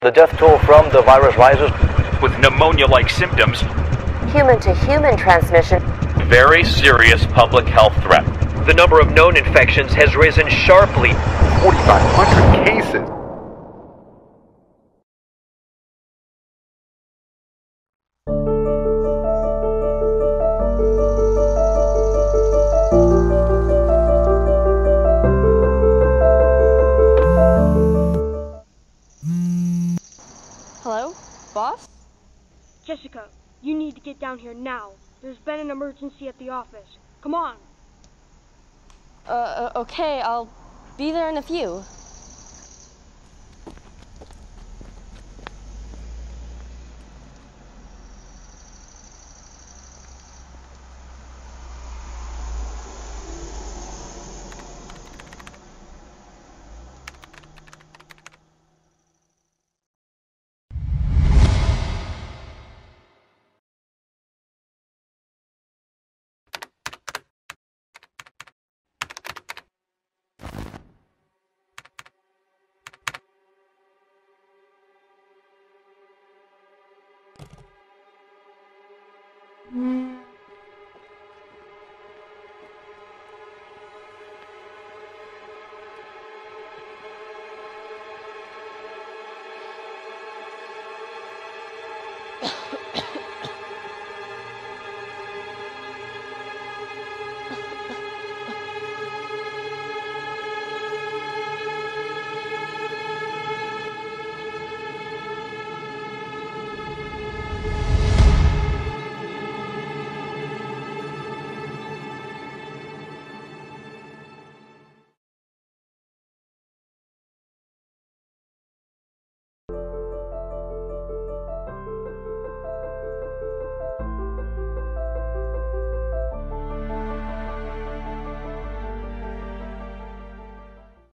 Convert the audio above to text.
The death toll from the virus rises. With pneumonia-like symptoms. Human-to-human transmission. Very serious public health threat. The number of known infections has risen sharply. 4,500 cases. Hello? Boss? Jessica, you need to get down here now. There's been an emergency at the office. Come on. Okay, I'll be there in a few.